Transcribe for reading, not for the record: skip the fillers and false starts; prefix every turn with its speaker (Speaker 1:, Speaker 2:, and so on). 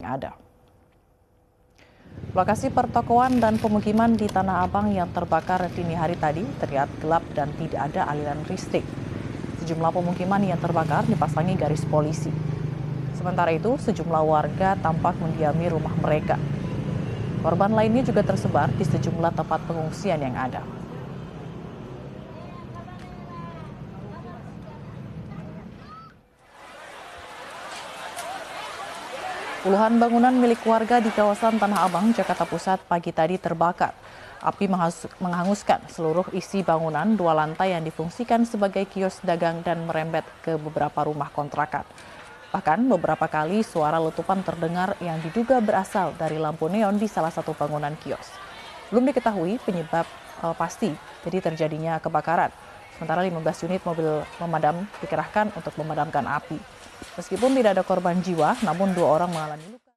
Speaker 1: ada. Lokasi pertokoan dan pemukiman di Tanah Abang yang terbakar dini hari tadi terlihat gelap dan tidak ada aliran listrik. Sejumlah pemukiman yang terbakar dipasangi garis polisi. Sementara itu, sejumlah warga tampak mendiami rumah mereka. Korban lainnya juga tersebar di sejumlah tempat pengungsian yang ada. Puluhan bangunan milik warga di kawasan Tanah Abang, Jakarta Pusat pagi tadi terbakar. Api menghanguskan seluruh isi bangunan 2 lantai yang difungsikan sebagai kios dagang dan merembet ke beberapa rumah kontrakan. Bahkan beberapa kali suara letupan terdengar yang diduga berasal dari lampu neon di salah satu bangunan kios. Belum diketahui penyebab pasti jadi terjadinya kebakaran. Sementara 15 unit mobil pemadam dikerahkan untuk memadamkan api. Meskipun tidak ada korban jiwa, namun 2 orang mengalami luka.